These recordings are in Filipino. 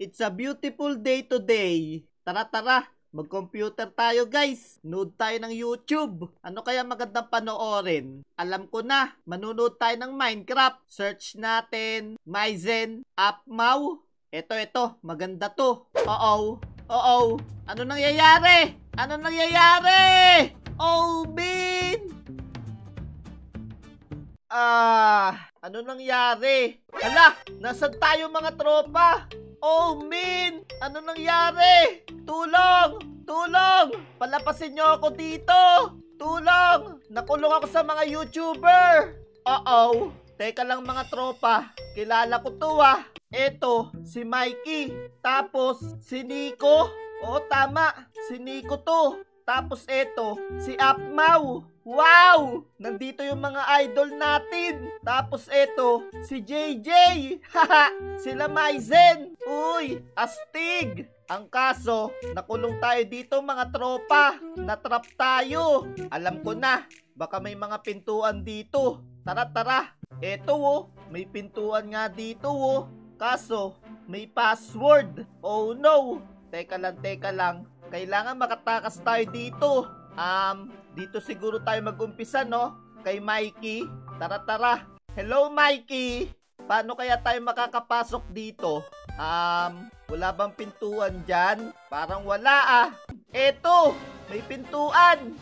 It's a beautiful day today. Tara, mag-computer tayo guys. Nood tayo ng YouTube. Ano kaya magandang panoorin? Alam ko na, manunood tayo ng Minecraft. Search natin, Myzen, Upmow. Ito, maganda to. Oo. Ano nangyayari? Oh, Bin! Ano nangyari? Hala, nasan tayo mga tropa? Oh, Min! Ano nangyari? Tulong! Palapasin nyo ako dito! Tulong! Nakulong ako sa mga YouTuber! Teka lang mga tropa. Kilala ko to Eto, si Mikey. Tapos, si Nico. Oo, tama. Si Nico to. Tapos eto, si Upmow. Wow! Nandito yung mga idol natin. Tapos eto, si JJ. Haha! Sila Myzen. Uy, astig. Ang kaso, nakulong tayo dito mga tropa. Natrap tayo. Alam ko na, baka may mga pintuan dito. Tara. Eto may pintuan nga dito Kaso, may password. Oh no. Teka lang. Kailangan makatakas tayo dito. Dito siguro tayo mag-umpisa, no? Kay Mikey. Tara. Hello, Mikey. Paano kaya tayo makakapasok dito? Wala bang pintuan dyan? Parang wala Eto, may pintuan.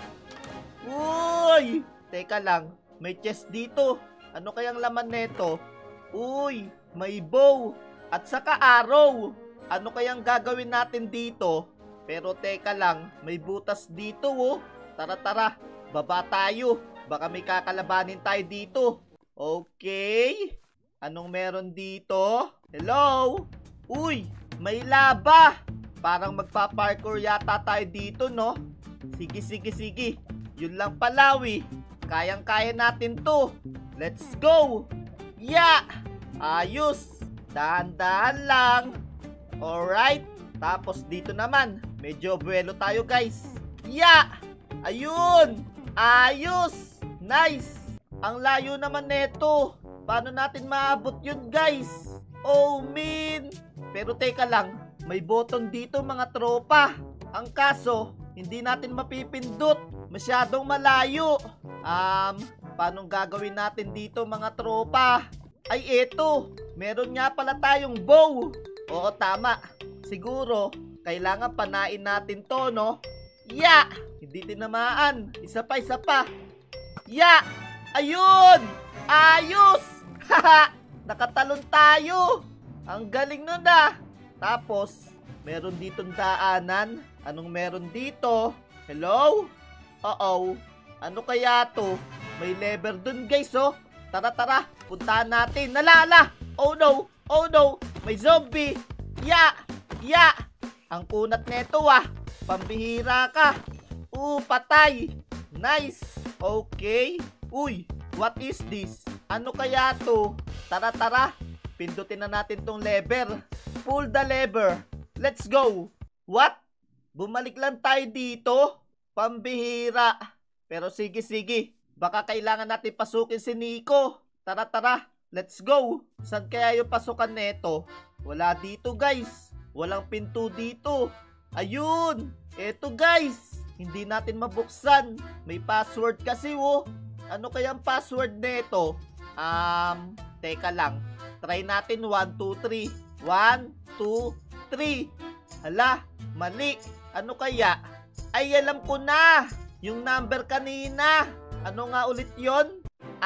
Uy! Teka lang, may chest dito. Ano kayang laman neto? Uy, may bow. At saka arrow. Ano kayang gagawin natin dito? Pero teka lang, may butas dito Tara, baba tayo. Baka may kakalabanin tayo dito. Okay. Anong meron dito? Hello? Uy, may laba. Parang magpa-parkour yata tayo dito, no? Sige. Yun lang pala, Kayang-kaya natin to. Let's go. Yeah! Ayos. Dahan-dahan lang. Alright. Tapos dito naman, medyo buwelo tayo guys. Yeah! Ayun! Ayos! Nice! Ang layo naman neto. Paano natin maabot yun guys? Oh man! Pero teka lang, may button dito mga tropa. Ang kaso, hindi natin mapipindot. Masyadong malayo. Paano gagawin natin dito mga tropa? Ay eto, meron nga pala tayong bow. Oo tama. Siguro, kailangan panain natin to, no? Yeah! Hindi tinamaan. Isa pa. Yeah! Ayun! Ayos! Haha! Nakatalon tayo! Ang galing nun Tapos, meron ditong daanan. Anong meron dito? Hello? Ano kaya to? May lever dun guys, Tara. Puntahan natin. Nalala! Oh no! May zombie! Yeah! Ang kunat neto Pambihira ka. Patay. Nice. Okay. Uy, what is this? Ano kaya to? Tara. Pindutin na natin tong lever. Pull the lever. Let's go. What? Bumalik lang tayo dito? Pambihira. Pero sige. Baka kailangan natin pasukin si Nico. Tara. Let's go. Saan kaya yung pasukan neto? Wala dito guys. Walang pinto dito. Ayun. Eto guys. Hindi natin mabuksan. May password kasi Ano kayang password neto? Teka lang. Try natin 1, 2, 3. 1, 2, 3. Hala, mali. Ano kaya? Ay, alam ko na. Yung number kanina. Ano nga ulit yon?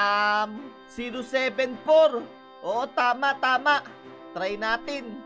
074. Oo, tama. Try natin.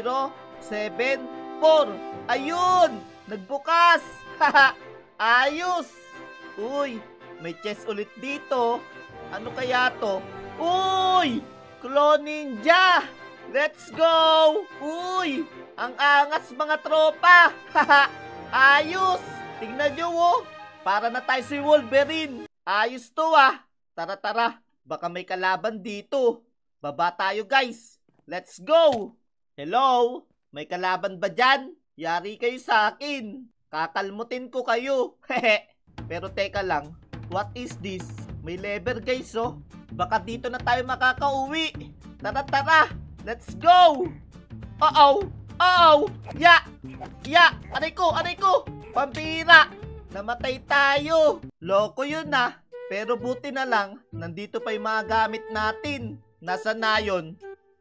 074. Ayun! Nagbukas! Ayos! Uy, may chest ulit dito. Ano kaya to? Uy! Clone Ninja! Let's go! Uy! Ang angas mga tropa! Ayos! Tingnan nyo Para na tayo si Wolverine. Ayos to Tara. Baka may kalaban dito. Baba tayo guys. Let's go! Hello? May kalaban ba dyan? Yari kayo sa akin. Kakalmutin ko kayo. Pero teka lang. What is this? May lever guys Baka dito na tayo makakauwi. Tara. Let's go! Oh! Ya! Ya! Aray ko! Aray ko! Pambira! Namatay tayo! Loko yun ah! Pero buti na lang, nandito pa yung mga gamit natin. Nasaan na yun?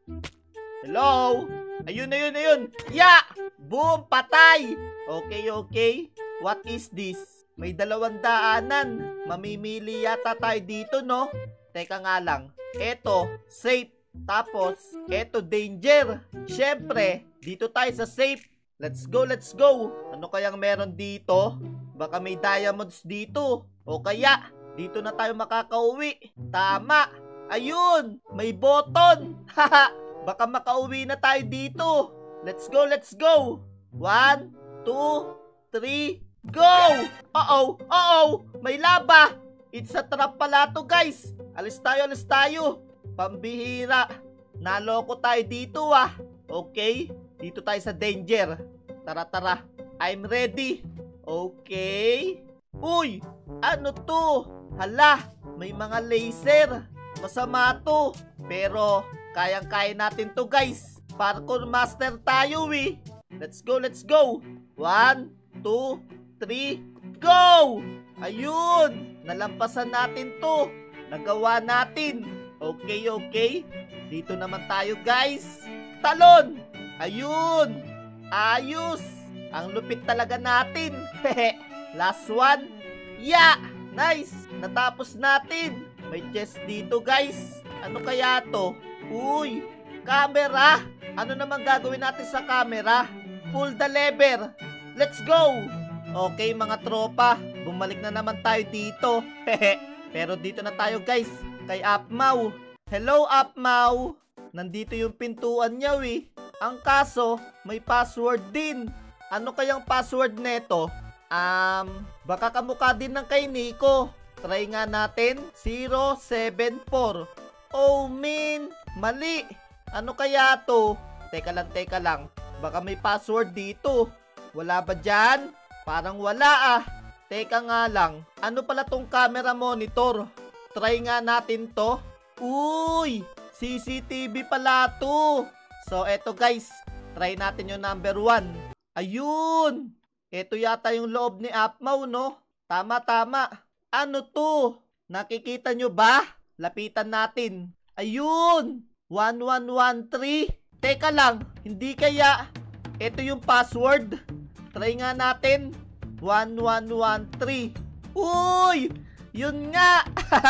Hello? Ayun, ayun, ayun! Ya! Boom! Patay! Okay, okay. What is this? May 200. Mamimili yata tayo dito, no? Teka nga lang. Eto, safe. Tapos, eto, danger. Syempre, dito tayo sa safe. Let's go, let's go. Ano kayang meron dito? Baka may diamonds dito. O kaya, dito na tayo makakauwi. Tama. Ayun, may button. Haha, baka makauwi na tayo dito. Let's go, let's go. 1, 2, 3, go! Uh-oh, uh-oh, may laba. It's a trap pala to, guys. Alis tayo, alis tayo. Pambihira. Naloko tayo dito ah. Okay, dito tayo sa danger. Tara, tara. I'm ready. Okay. Uy, ano to? Hala, may mga laser. Masama to. Pero, kayang-kaya natin to, guys. Parkour master tayo eh. Let's go, let's go. 1, 2, 3, go! Ayun, nalampasan natin to. Nagawa natin. Okay, okay. Dito naman tayo, guys. Talon! Ayun! Ayos! Ang lupit talaga natin. Last one. Yeah! Nice! Natapos natin. May chest dito, guys. Ano kaya to? Uy! Camera! Ano naman gagawin natin sa camera? Pull the lever. Let's go! Okay, mga tropa. Bumalik na naman tayo dito. Pero dito na tayo, guys. Kay Apmau. Hello, Apmau. Nandito yung pintuan niya, eh. Ang kaso, may password din. Ano kayang password neto? Baka kamukha din ng kay Nico. Try nga natin. 074. Oh, man. Mali. Ano kaya to? Teka lang. Baka may password dito. Wala ba dyan? Parang wala ah. Teka nga lang. Ano pala tong camera monitor? Try nga natin to. Uy! CCTV pala to. So, eto guys. Try natin yung number 1. Ayun! Eto yata yung loob ni Apmau, no? Tama. Ano to? Nakikita nyo ba? Lapitan natin. Ayun! 1113. Teka lang. Hindi kaya. Eto yung password. Try nga natin. 1113. Uy! Yun nga!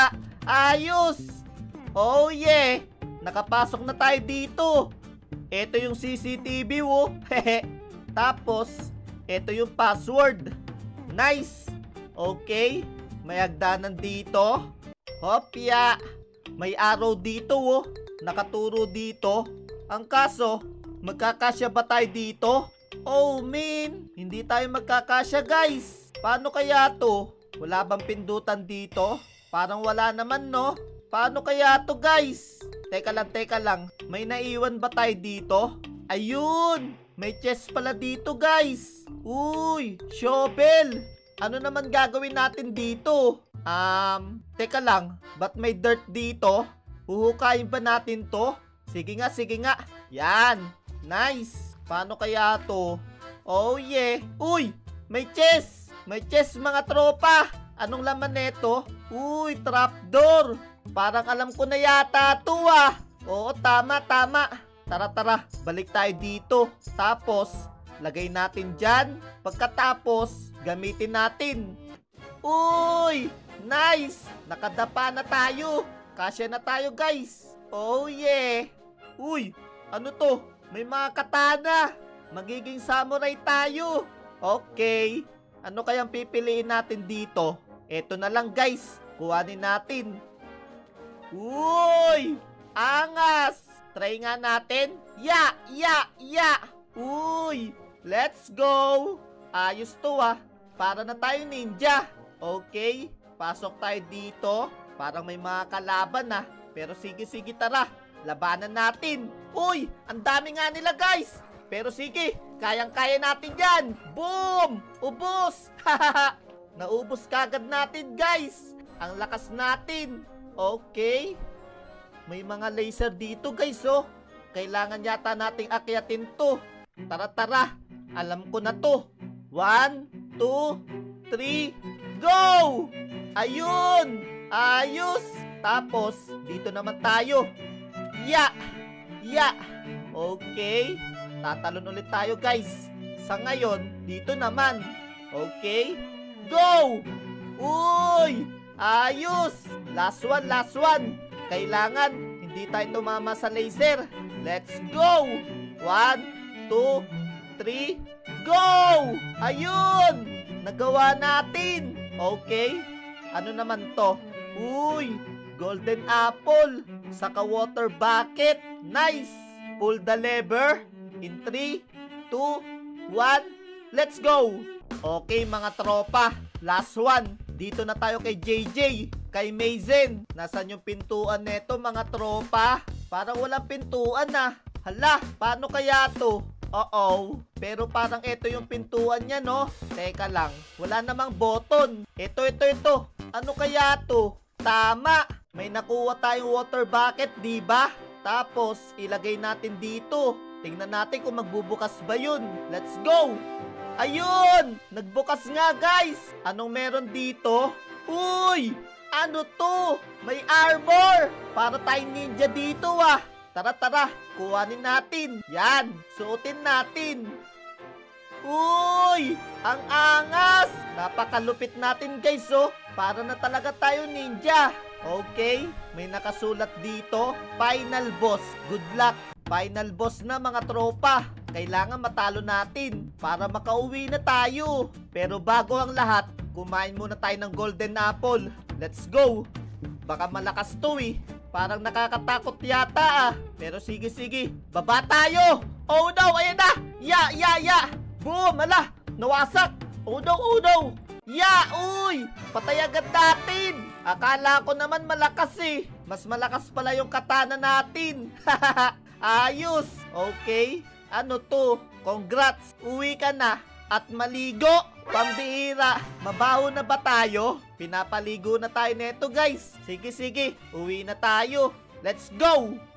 Ayos! Oh yeah! Nakapasok na tayo dito. Ito yung CCTV, oh. Tapos, ito yung password. Nice! Okay. May hagdanan dito. Hopya! May arrow dito, oh. Nakaturo dito. Ang kaso, magkakasya ba tayo dito? Oh, man! Hindi tayo magkakasya, guys. Paano kaya to? Wala bang pindutan dito? Parang wala naman, no? Paano kaya to, guys? Teka lang. May naiwan ba tayo dito? Ayun! May chest pala dito, guys. Uy! Shovel! Ano naman gagawin natin dito? Teka lang. Ba't may dirt dito? Huhukayin ba natin to? Sige nga. Yan! Nice! Paano kaya to? Oh yeah! Uy! May chest! May chest, mga tropa! Anong laman neto? Uy! Trapdoor! Parang alam ko na yata to ah! Oo, tama! Tara, balik tayo dito. Tapos, lagay natin dyan. Pagkatapos, gamitin natin. Uy! Nice! Nakadapa na tayo. Kasya na tayo, guys. Oh yeah! Uy! Ano to? May mga katana. Magiging samurai tayo. Okay. Ano kayang pipiliin natin dito? Eto na lang, guys. Kuhanin natin. Uy! Angas! Try nga natin. Ya! Uy! Let's go! Ayos to ah. Para na tayo ninja. Okay. Pasok tayo dito. Parang may mga kalaban ah. Pero sige, tara. Labanan natin. Uy! Ang dami nga nila, guys. Pero sige. Kayang-kaya natin yan. Boom! Ubos! Naubos kagad natin, guys. Ang lakas natin. Okay. May mga laser dito, guys, oh. Kailangan yata nating akyatin to. Tara. Alam ko na to. 1, 2, 3, go! Ayun! Ayos! Tapos, dito naman tayo. Ya! Okay. Tatalon ulit tayo, guys. Sa ngayon, dito naman. Okay. Go! Uy! Ayos! Last one. Kailangan, hindi tayo tumama sa laser. Let's go! 1, 2, 3, go! Ayun! Nagawa natin! Okay. Ano naman to? Uy! Golden apple! Saka water bucket! Nice! Pull the lever. In 3, 2, 1, let's go! Okay mga tropa, last one. Dito na tayo kay JJ, kay Mazen. Nasaan yung pintuan neto mga tropa? Parang walang pintuan na. Hala, paano kaya to? Pero parang ito yung pintuan niya, no? Teka lang, wala namang button. Ito. Ano kaya to? Tama, may nakuha tayong water bucket, diba? Tapos, ilagay natin dito. Tingnan natin kung magbubukas ba yun. Let's go! Ayun! Nagbukas nga, guys! Anong meron dito? Uy! Ano to? May armor! Para tayong ninja dito, ah! Tara! Kuhanin natin. Yan! Suotin natin. Uy! Ang angas! Napakalupit natin, guys, oh! Para na talaga tayo ninja. Okay, may nakasulat dito. Final boss. Good luck. Final boss na mga tropa. Kailangan matalo natin para makauwi na tayo. Pero bago ang lahat, kumain muna tayo ng golden apple. Let's go. Baka malakas to eh. Parang nakakatakot yata ah. Pero sige. Baba tayo. Oh no, ayan na. Ya. Boom, ala. Nawasak. Oh no. Ya, uy. Patay agad natin. Akala ko naman malakas eh. Mas malakas pala yung katana natin. Ayos. Okay. Ano to? Congrats. Uwi ka na. At maligo. Pambihira. Mabaho na ba tayo? Pinapaligo na tayo neto, guys. Sige. Uwi na tayo. Let's go.